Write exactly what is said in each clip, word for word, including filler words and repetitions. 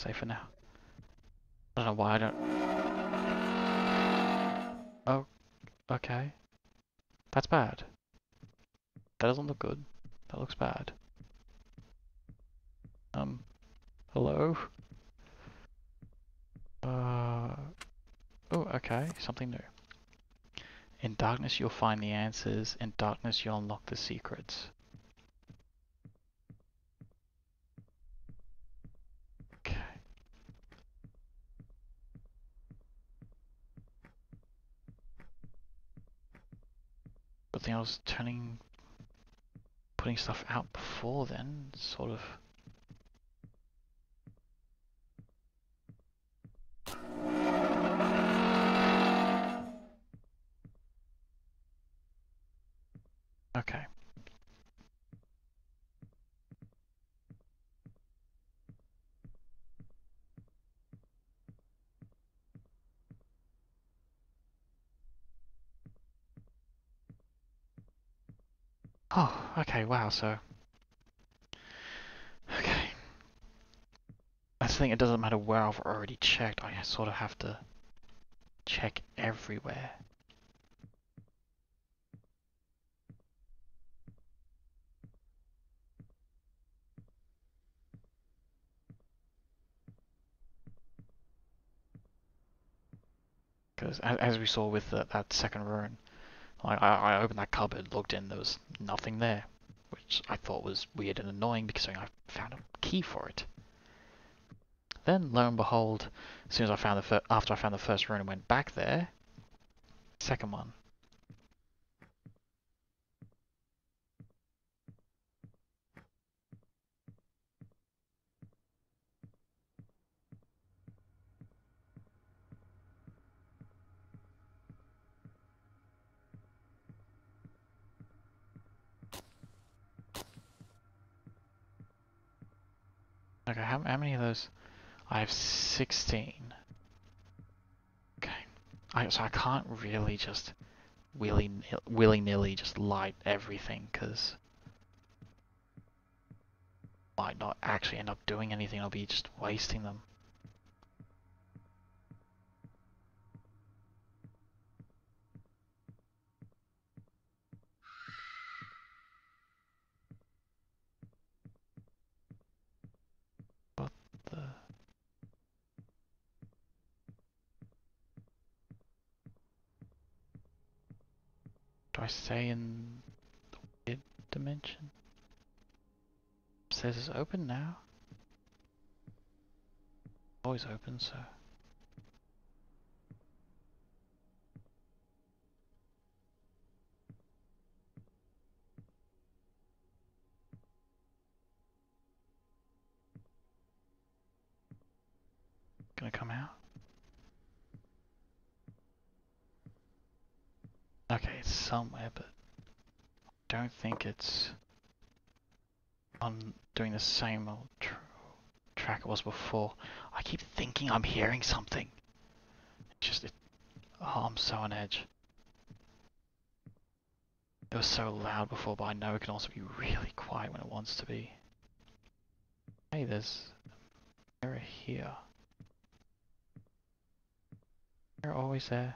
safer now. I don't know why I don't... Oh, okay. That's bad. That doesn't look good. That looks bad. Um, hello? Uh, oh, okay, something new. In darkness you'll find the answers, in darkness you'll unlock the secrets. Okay. But then I was turning, putting stuff out before then, sort of. Okay. Oh, okay, wow, so... Okay. That's the thing, it doesn't matter where I've already checked, I sort of have to check everywhere. Because as we saw with the, that second rune, I, I opened that cupboard, looked in, there was nothing there, which I thought was weird and annoying because I found a key for it. Then, lo and behold, as soon as I found the after I found the first rune and went back there, second one. Okay, how, how many of those? I have sixteen. Okay, I, so I can't really just willy willy nilly just light everything because I might not actually end up doing anything. I'll be just wasting them. But the do I stay in the weird dimension? It says it's open now. Always open, so. Gonna come out? Okay, it's somewhere, but I don't think it's on doing the same old tr track it was before. I keep thinking I'm hearing something. It's just, it, oh, I'm so on edge. It was so loud before, but I know it can also be really quiet when it wants to be. Hey, there's a mirror here. Mirror always there.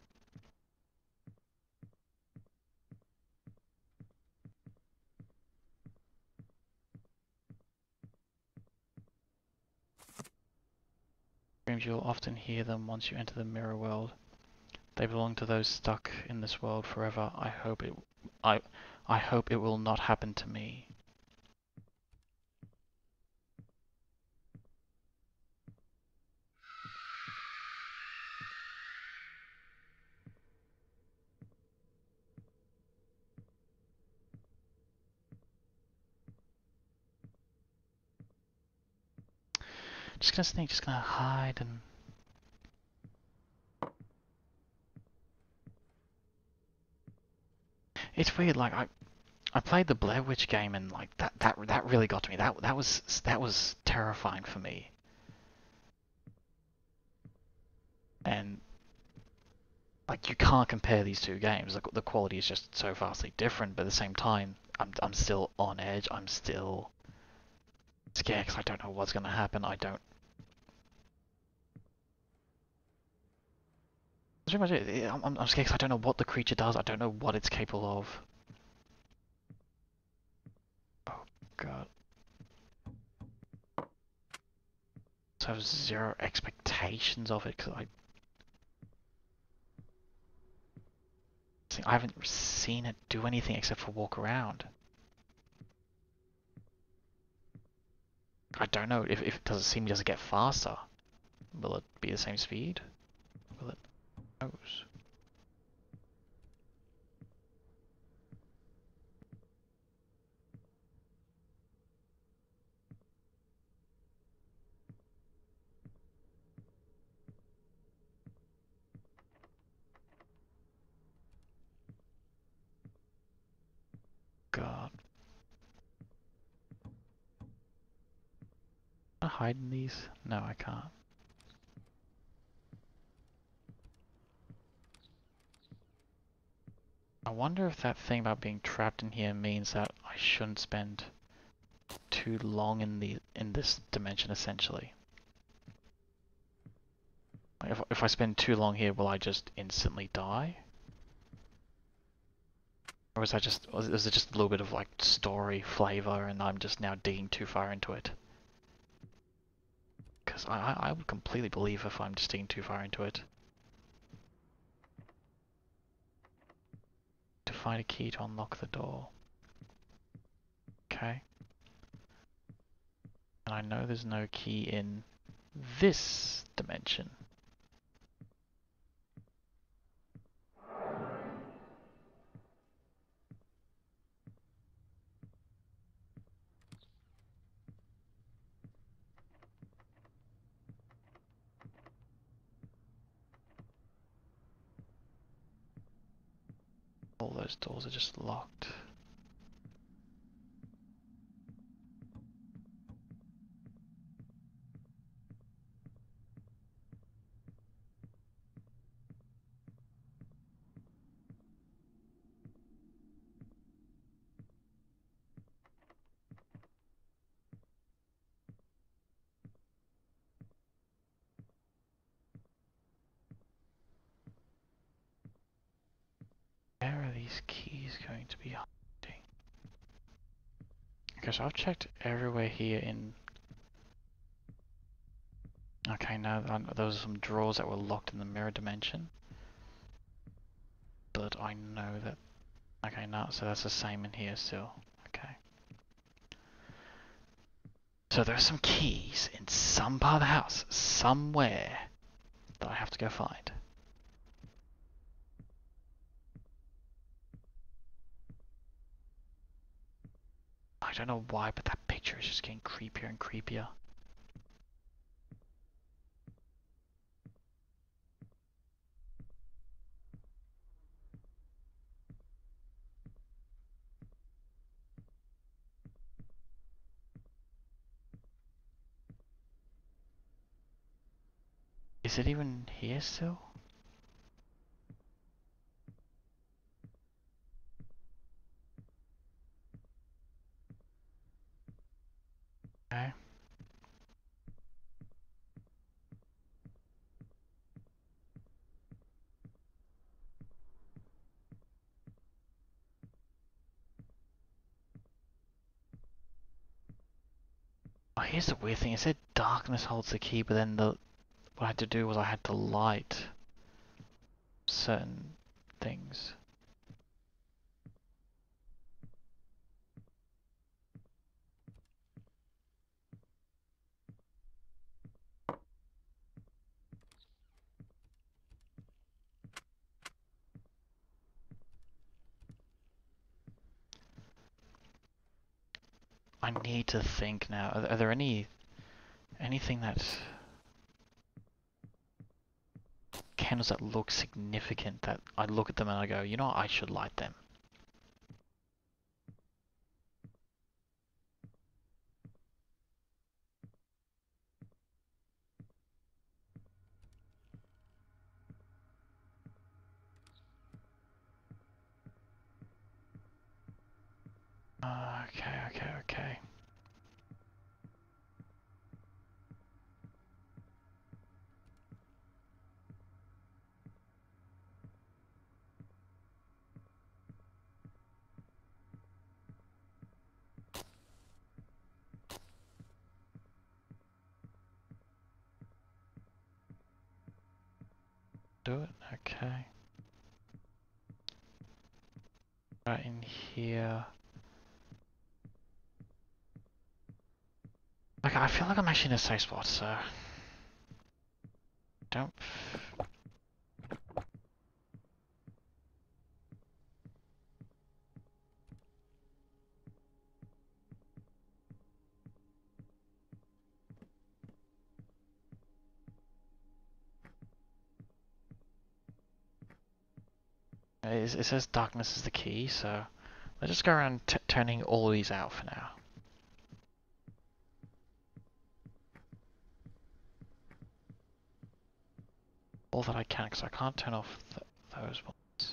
Dreams, you'll often hear them once you enter the mirror world. They belong to those stuck in this world forever. I hope it I I hope it will not happen to me. Just gonna sneak, just gonna hide and it's weird, like I I played the Blair Witch game and like that that that really got to me. That that was that was terrifying for me. And like you can't compare these two games. Like the quality is just so vastly different, but at the same time, I'm I'm still on edge. I'm still scared because I don't know what's gonna happen. I don't That's pretty much it. I'm, I'm scared because I don't know what the creature does. I don't know what it's capable of. Oh god. So I have zero expectations of it because I I haven't seen it do anything except for walk around. I don't know if, if it does it seem does it get faster? Will it be the same speed? Will it knows? God. Can I hide in these? No, I can't. I wonder if that thing about being trapped in here means that I shouldn't spend too long in the in this dimension essentially. Like if if I spend too long here, will I just instantly die? Or is that just is it just a little bit of like story flavor and I'm just now digging too far into it? Because I, I would completely believe if I'm just digging too far into it. To find a key to unlock the door. Okay. And I know there's no key in this dimension. All those doors are just locked. Where are these keys going to be hiding? Okay, so I've checked everywhere here in... Okay, now those are some drawers that were locked in the mirror dimension. But I know that... Okay, no, so that's the same in here still. Okay. So there are some keys in some part of the house, somewhere, that I have to go find. I don't know why, but that picture is just getting creepier and creepier. Is it even here still? Okay. Oh, here's the weird thing. It said darkness holds the key, but then the what I had to do was I had to light certain things. I need to think now. Are, are there any anything that candles that look significant that I look at them and I go, you know what, I should light them. Uh, okay, okay, okay. Do it? Okay. Right in here. Okay, I feel like I'm actually in a safe spot, so... Don't... It, it says darkness is the key, so... Let's just go around t turning all these out for now. All that I can, because I can't turn off th those ones.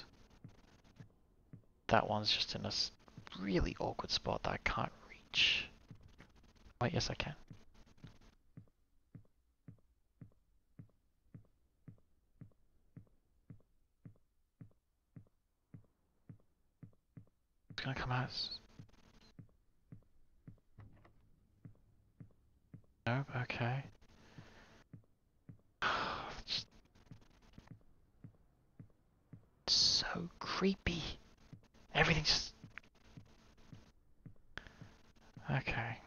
That one's just in a really awkward spot that I can't reach. Wait, yes I can. It's gonna come out as... Nope, okay. It's so creepy. Everything's just... Okay.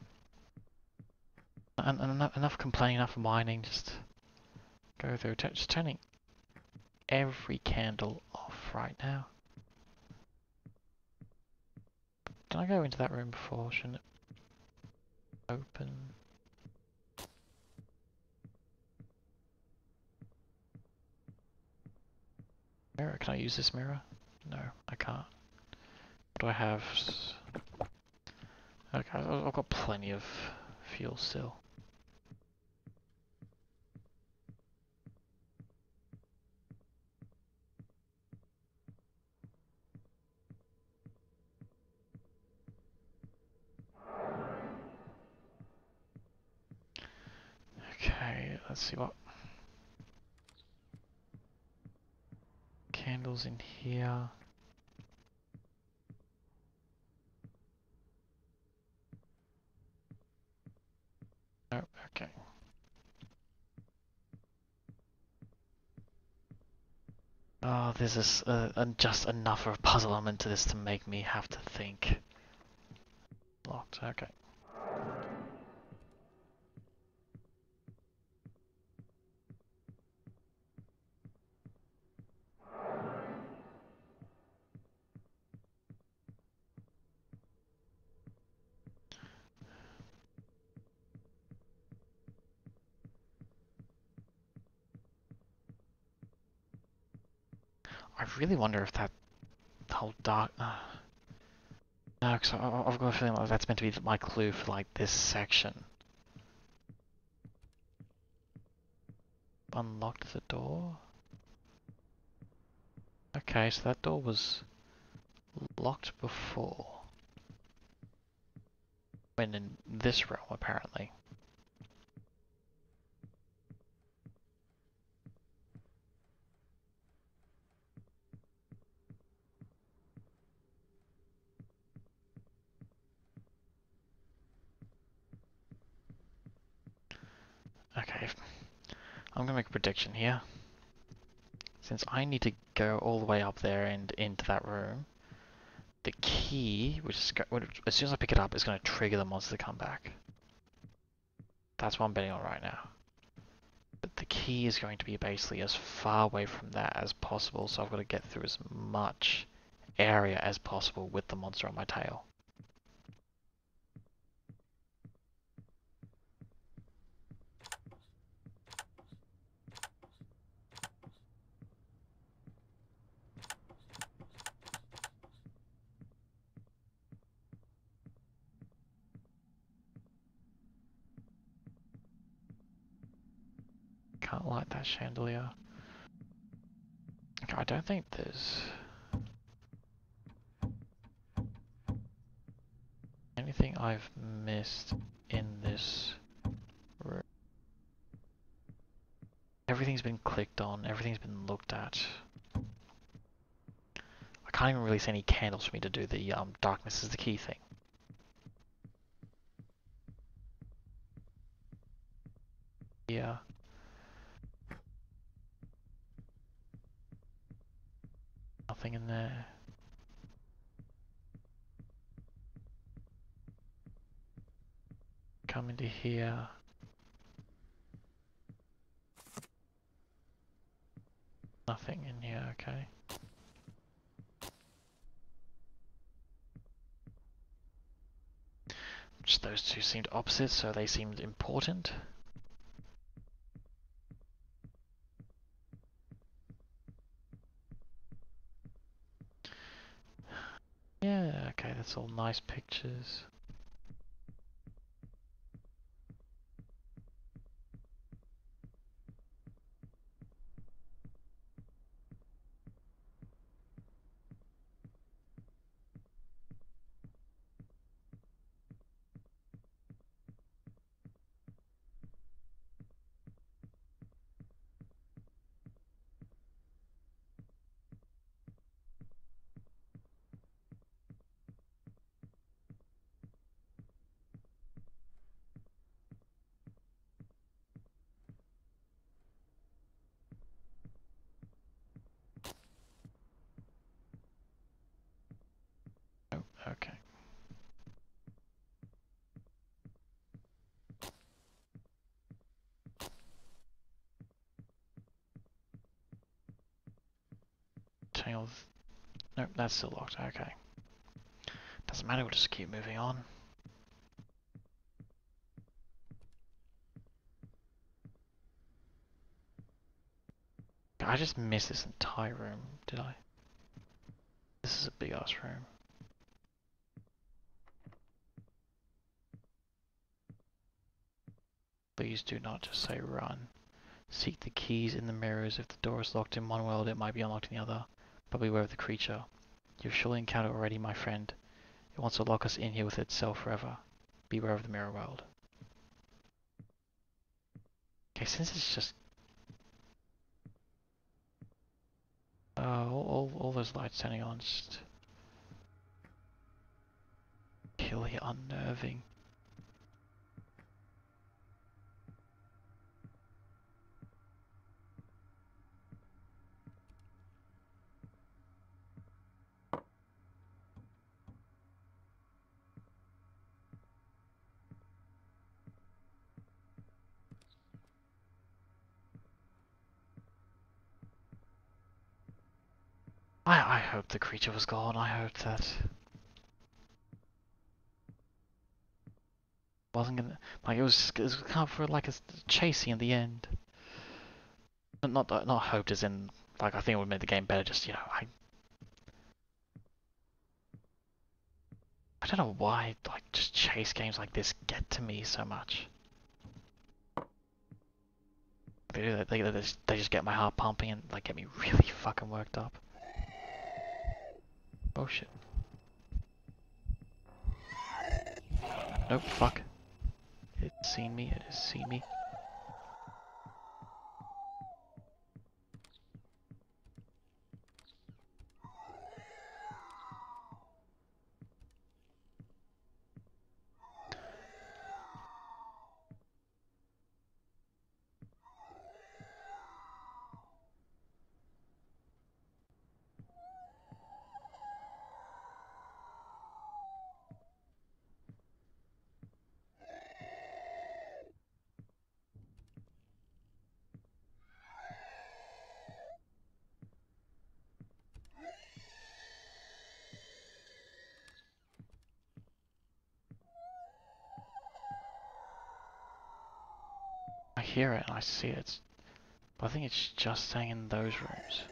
And, and enough, enough complaining, enough whining, just go through. Just turning every candle off right now. Did I go into that room before? Shouldn't it open? Mirror? Can I use this mirror? No, I can't. What do I have? Okay, I've got plenty of fuel still. Okay, let's see what candles in here. Nope, okay. Oh, there's this, uh, uh, just enough of a puzzle element to this to make me have to think. Locked, okay. I really wonder if that whole dark... Uh, no, because I've got a feeling like that's meant to be my clue for like this section. Unlocked the door? Okay, so that door was locked before. When in this realm, apparently. Okay, I'm gonna make a prediction here. Since I need to go all the way up there and into that room, the key, which is as soon as I pick it up, is going to trigger the monster to come back. That's what I'm betting on right now. But the key is going to be basically as far away from that as possible, so I've got to get through as much area as possible with the monster on my tail. Can't light that chandelier. Okay, I don't think there's anything I've missed in this room. Everything's been clicked on, everything's been looked at. I can't even really see any candles for me to do the um, darkness is the key thing. Yeah. nothing in there. Come into here. Nothing in here, okay. Just those two seemed opposite, so they seemed important. Yeah, okay, that's all nice pictures. Oh, okay. Tails. Nope, that's still locked, okay. Doesn't matter, we'll just keep moving on. I just missed this entire room, did I? This is a big ass room. Please do not just say run. Seek the keys in the mirrors. If the door is locked in one world, it might be unlocked in the other. But beware of the creature. You've surely encountered already, my friend. It wants to lock us in here with itself forever. Beware of the mirror world. Okay, since it's just... Uh, all, all, all those lights turning on, just... Purely unnerving. I, I hope the creature was gone. I hope that... Wasn't gonna... Like, it was, it was kind of for like a chasing at the end. Not, not, not hoped as in... Like, I think it would make the game better, just, you know, I... I don't know why, like, just chase games like this get to me so much. They do, they, they, just, they just get my heart pumping and, like, get me really fucking worked up. Oh shit. Nope, fuck. It's seen me, it has seen me. I hear it and I see it, but I think it's just staying in those rooms.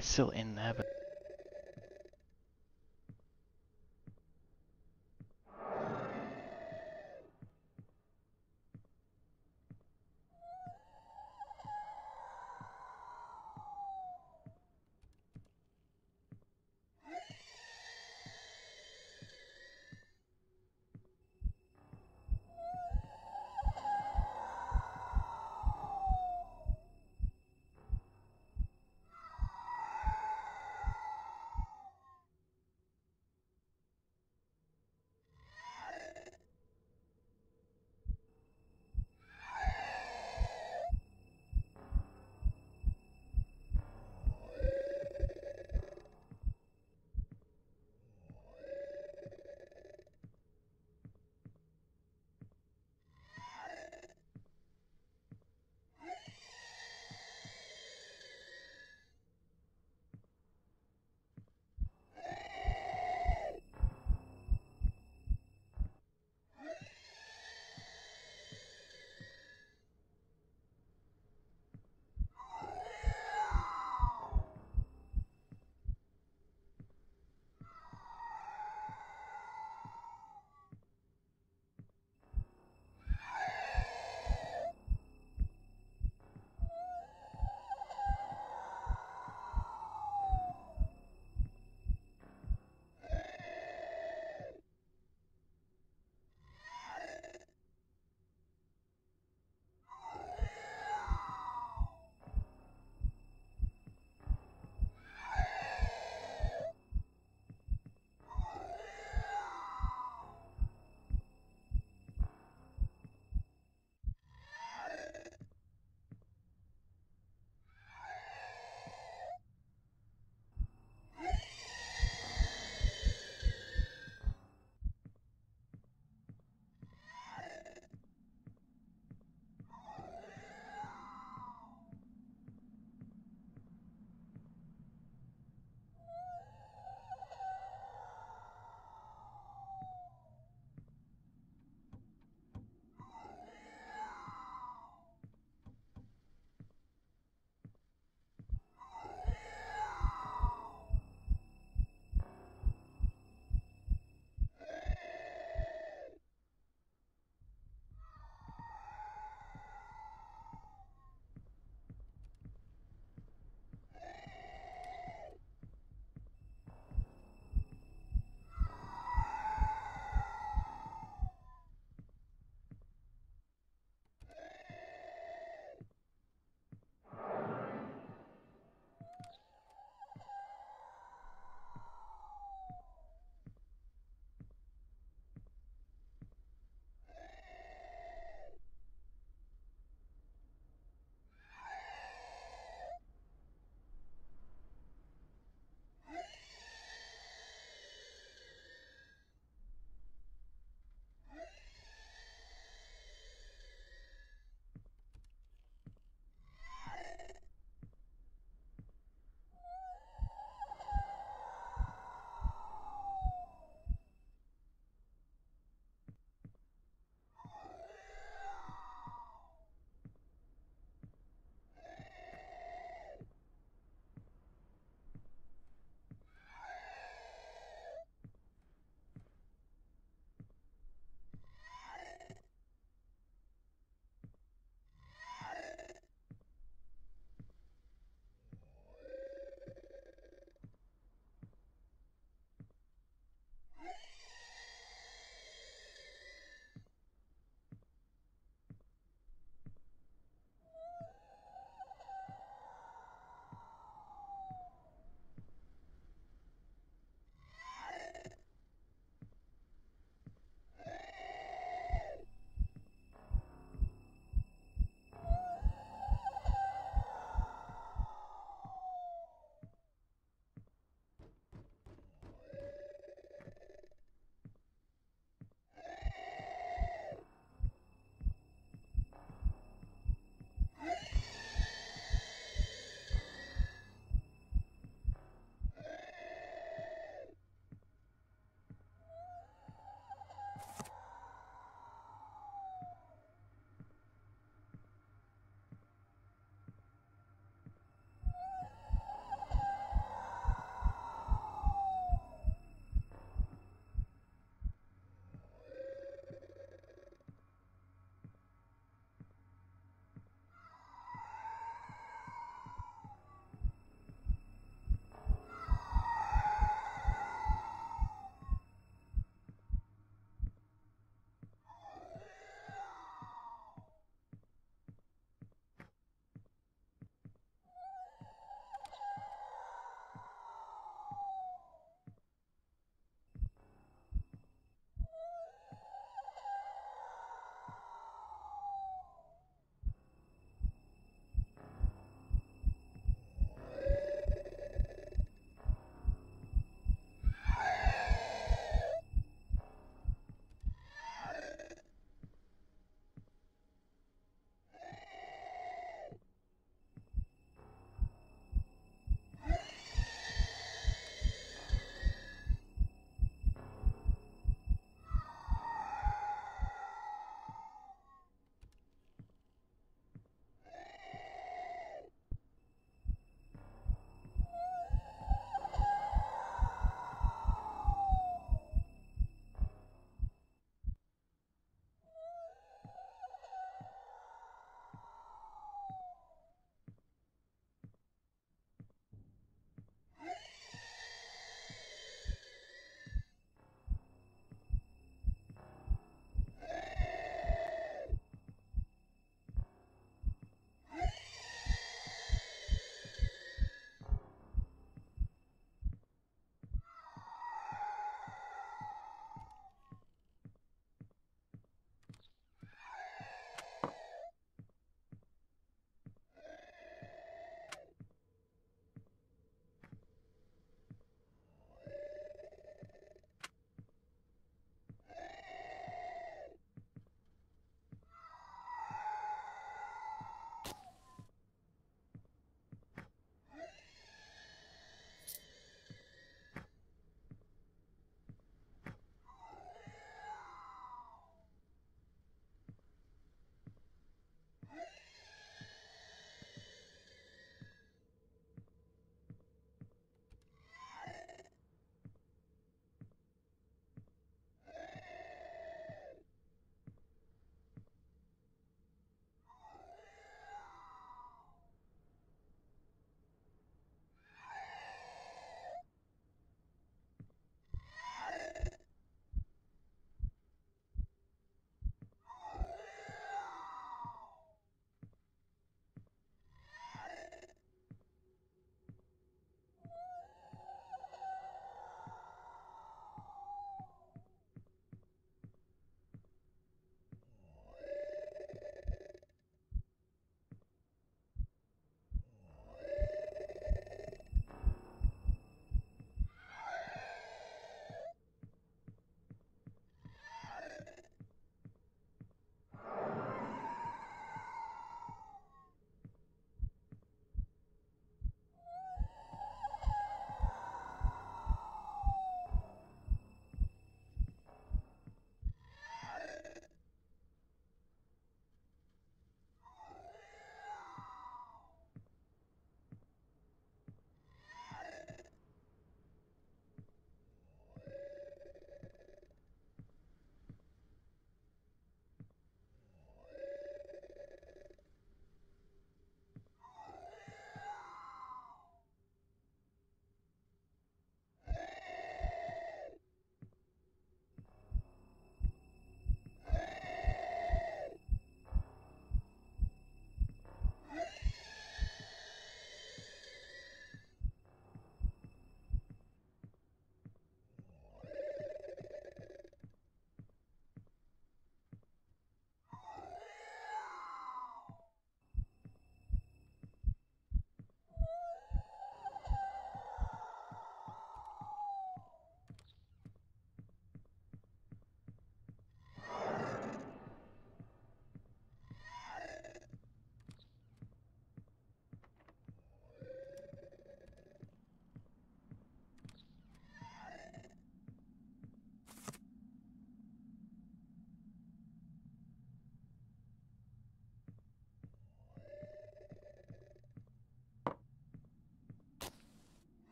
it's still in there, but...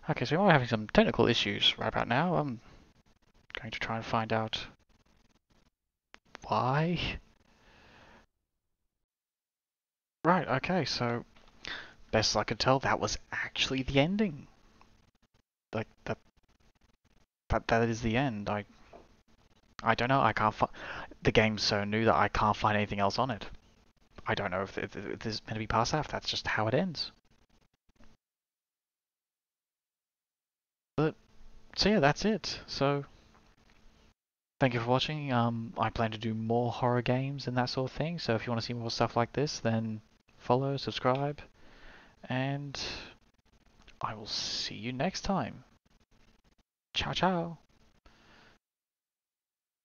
Okay, so we are having some technical issues right about now. I'm going to try and find out why. Right, okay, so best I could tell, that was actually the ending. Like that, that that is the end. I I don't know. I can't find the game's so new that I can't find anything else on it. I don't know if, if, if this is meant to be past half. That's just how it ends. But so yeah, that's it. So thank you for watching. Um, I plan to do more horror games and that sort of thing. So if you want to see more stuff like this, then follow, subscribe, and I will see you next time. Ciao, ciao.